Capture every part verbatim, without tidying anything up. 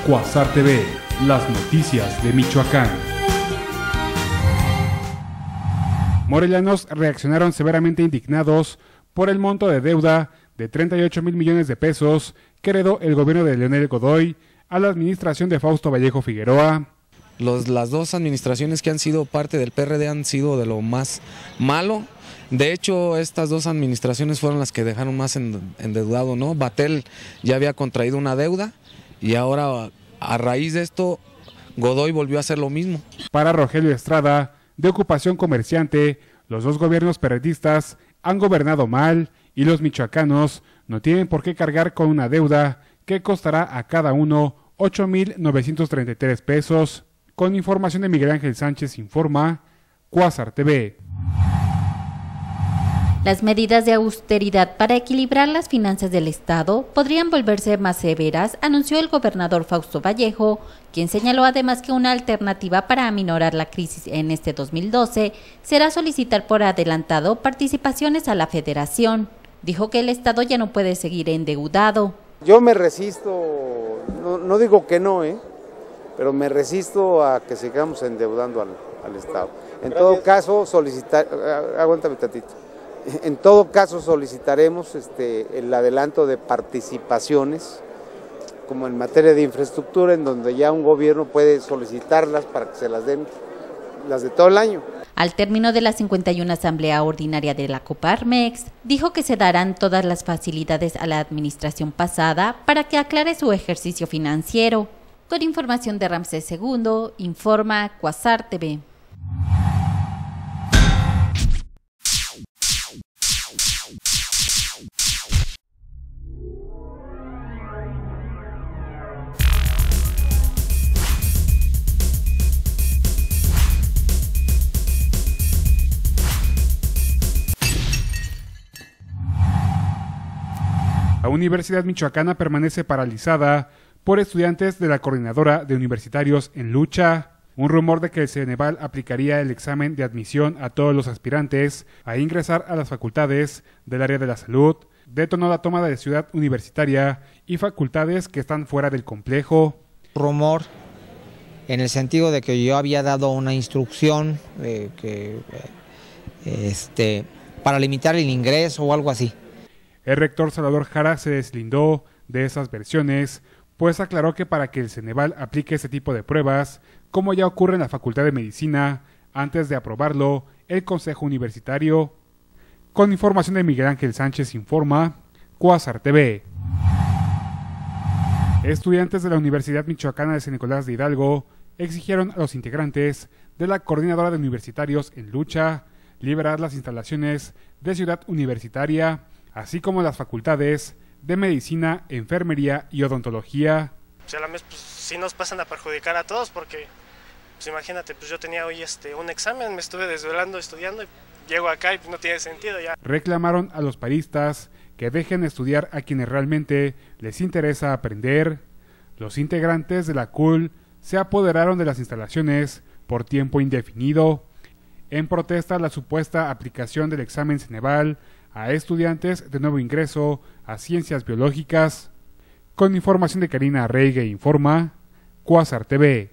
Quasar T V, las noticias de Michoacán. Morelianos reaccionaron severamente indignados por el monto de deuda de treinta y ocho mil millones de pesos que heredó el gobierno de Leonel Godoy a la administración de Fausto Vallejo Figueroa. Los, las dos administraciones que han sido parte del P R D han sido de lo más malo. De hecho, estas dos administraciones fueron las que dejaron más endeudado, ¿no? Batel ya había contraído una deuda y ahora, a raíz de esto, Godoy volvió a hacer lo mismo. Para Rogelio Estrada, de Ocupación Comerciante, los dos gobiernos perredistas han gobernado mal y los michoacanos no tienen por qué cargar con una deuda que costará a cada uno ocho mil novecientos treinta y tres pesos. Con información de Miguel Ángel Sánchez, informa Quasar T V. Las medidas de austeridad para equilibrar las finanzas del Estado podrían volverse más severas, anunció el gobernador Fausto Vallejo, quien señaló además que una alternativa para aminorar la crisis en este dos mil doce será solicitar por adelantado participaciones a la Federación. Dijo que el Estado ya no puede seguir endeudado. Yo me resisto, no, no digo que no, ¿eh? pero me resisto a que sigamos endeudando al, al Estado. En Gracias. todo caso, solicitar, aguántame tantito. En todo caso solicitaremos este, el adelanto de participaciones, como en materia de infraestructura, en donde ya un gobierno puede solicitarlas para que se las den las de todo el año. Al término de la cincuenta y una Asamblea Ordinaria de la Coparmex, dijo que se darán todas las facilidades a la administración pasada para que aclare su ejercicio financiero. Con información de Ramsés segundo, informa Quasar T V. La Universidad Michoacana permanece paralizada por estudiantes de la Coordinadora de Universitarios en Lucha. Un rumor de que el Ceneval aplicaría el examen de admisión a todos los aspirantes a ingresar a las facultades del área de la salud detonó la toma de Ciudad Universitaria y facultades que están fuera del complejo. Rumor en el sentido de que yo había dado una instrucción eh, que, eh, este, para limitar el ingreso o algo así. El rector Salvador Jara se deslindó de esas versiones, pues aclaró que para que el Ceneval aplique ese tipo de pruebas, como ya ocurre en la Facultad de Medicina, antes de aprobarlo, el Consejo Universitario. Con información de Miguel Ángel Sánchez, informa Quasar T V. Estudiantes de la Universidad Michoacana de San Nicolás de Hidalgo exigieron a los integrantes de la Coordinadora de Universitarios en Lucha liberar las instalaciones de Ciudad Universitaria, así como las facultades de Medicina, Enfermería y Odontología. Pues a la vez, pues, sí nos pasan a perjudicar a todos porque, pues imagínate, pues yo tenía hoy este un examen, me estuve desvelando estudiando y llego acá y pues no tiene sentido ya. Reclamaron a los paristas que dejen estudiar a quienes realmente les interesa aprender. Los integrantes de la C U L se apoderaron de las instalaciones por tiempo indefinido, en protesta a la supuesta aplicación del examen Ceneval a estudiantes de nuevo ingreso a Ciencias Biológicas. Con información de Karina Reygue, informa Quasar T V.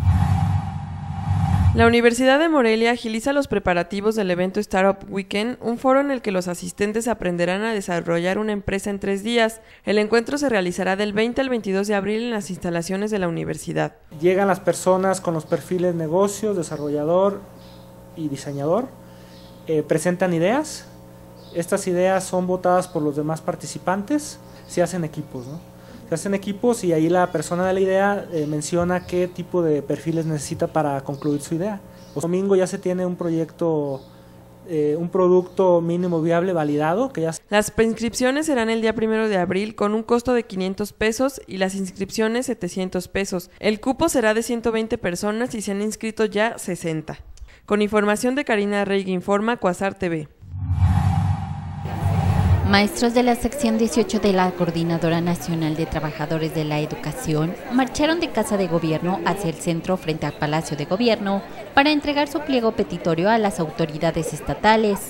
La Universidad de Morelia agiliza los preparativos del evento Startup Weekend, un foro en el que los asistentes aprenderán a desarrollar una empresa en tres días. El encuentro se realizará del veinte al veintidós de abril en las instalaciones de la universidad. Llegan las personas con los perfiles negocios, desarrollador y diseñador, eh, presentan ideas. Estas ideas son votadas por los demás participantes, se hacen equipos, ¿no? Se hacen equipos y ahí la persona de la idea eh, menciona qué tipo de perfiles necesita para concluir su idea. El domingo ya se tiene un proyecto, eh, un producto mínimo viable validado. Que ya... Las preinscripciones serán el día primero de abril con un costo de quinientos pesos y las inscripciones setecientos pesos. El cupo será de ciento veinte personas y se han inscrito ya sesenta. Con información de Karina Reygue, informa Quasar T V. Maestros de la sección dieciocho de la Coordinadora Nacional de Trabajadores de la Educación marcharon de Casa de Gobierno hacia el centro frente al Palacio de Gobierno para entregar su pliego petitorio a las autoridades estatales.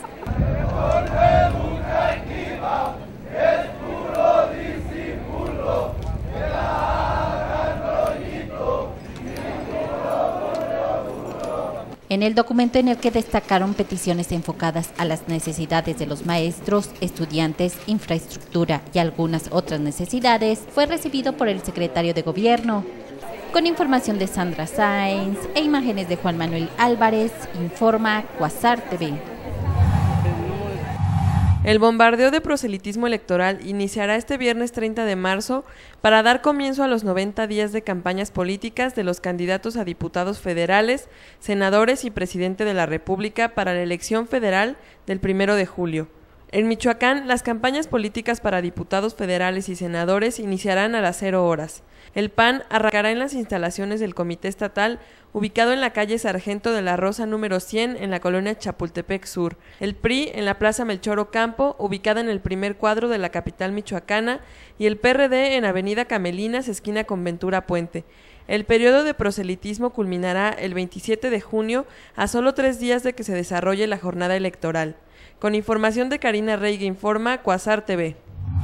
En el documento, en el que destacaron peticiones enfocadas a las necesidades de los maestros, estudiantes, infraestructura y algunas otras necesidades, fue recibido por el secretario de Gobierno. Con información de Sandra Sáenz e imágenes de Juan Manuel Álvarez, informa Quasar T V. El bombardeo de proselitismo electoral iniciará este viernes treinta de marzo para dar comienzo a los noventa días de campañas políticas de los candidatos a diputados federales, senadores y presidente de la República para la elección federal del primero de julio. En Michoacán, las campañas políticas para diputados federales y senadores iniciarán a las cero horas. El P A N arrancará en las instalaciones del Comité Estatal, ubicado en la calle Sargento de la Rosa número cien, en la colonia Chapultepec Sur. El P R I en la Plaza Melchor Ocampo, ubicada en el primer cuadro de la capital michoacana, y el P R D en Avenida Camelinas, esquina con Ventura Puente. El periodo de proselitismo culminará el veintisiete de junio, a solo tres días de que se desarrolle la jornada electoral. Con información de Karina Reyga, informa Quasar T V.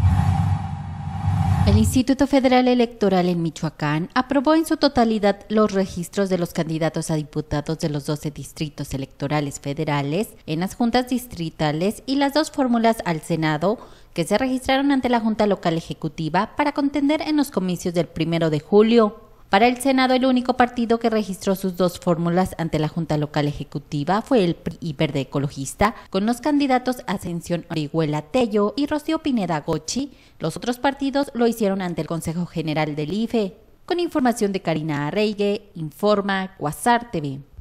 El Instituto Federal Electoral en Michoacán aprobó en su totalidad los registros de los candidatos a diputados de los doce distritos electorales federales en las juntas distritales y las dos fórmulas al Senado que se registraron ante la Junta Local Ejecutiva para contender en los comicios del primero de julio. Para el Senado, el único partido que registró sus dos fórmulas ante la Junta Local Ejecutiva fue el P R I y Verde Ecologista, con los candidatos Ascensión Orihuela Tello y Rocío Pineda Gochi. Los otros partidos lo hicieron ante el Consejo General del I F E. Con información de Karina Arreigue, informa Quasar T V.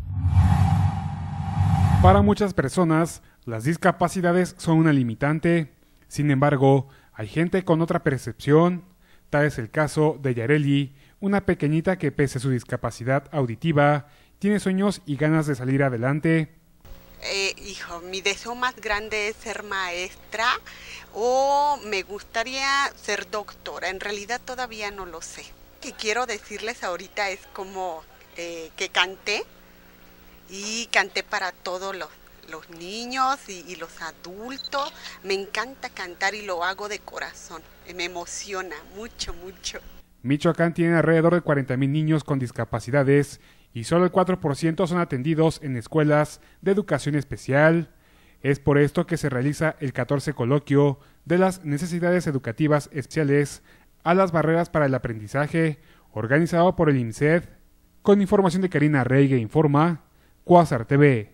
Para muchas personas, las discapacidades son una limitante. Sin embargo, hay gente con otra percepción. Tal es el caso de Yareli, una pequeñita que, pese a su discapacidad auditiva, tiene sueños y ganas de salir adelante. Eh, hijo, mi deseo más grande es ser maestra o me gustaría ser doctora. En realidad todavía no lo sé. Lo que quiero decirles ahorita es como eh, que canté y canté para todos los, los niños y, y los adultos. Me encanta cantar y lo hago de corazón. Me emociona mucho, mucho. Michoacán tiene alrededor de cuarenta mil niños con discapacidades y solo el cuatro por ciento son atendidos en escuelas de educación especial. Es por esto que se realiza el catorce coloquio de las necesidades educativas especiales a las barreras para el aprendizaje, organizado por el I M C E D. Con información de Karina Reyga, informa Quasar T V.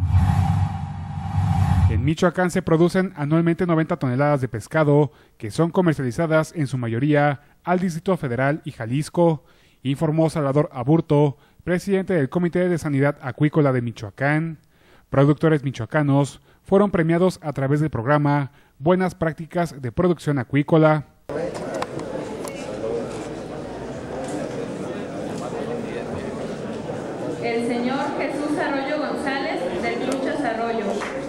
En Michoacán se producen anualmente noventa toneladas de pescado que son comercializadas en su mayoría al Distrito Federal y Jalisco, informó Salvador Aburto, presidente del Comité de Sanidad Acuícola de Michoacán. Productores michoacanos fueron premiados a través del programa Buenas Prácticas de Producción Acuícola. El señor Jesús Arroyo González, de Truchas Arroyo.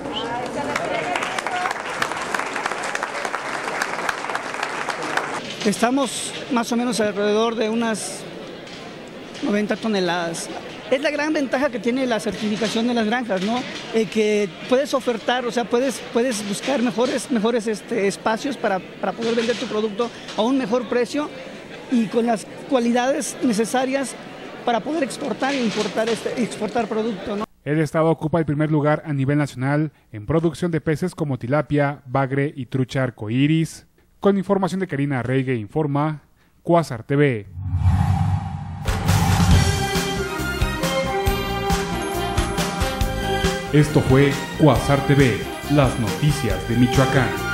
Estamos más o menos alrededor de unas noventa toneladas. Es la gran ventaja que tiene la certificación de las granjas, ¿no? Eh, que puedes ofertar, o sea, puedes, puedes buscar mejores, mejores este, espacios para, para poder vender tu producto a un mejor precio y con las cualidades necesarias para poder exportar e importar este, exportar producto, ¿no? El estado ocupa el primer lugar a nivel nacional en producción de peces como tilapia, bagre y trucha arcoíris. Con información de Karina Reyga, informa Quasar T V. Esto fue Quasar T V, las noticias de Michoacán.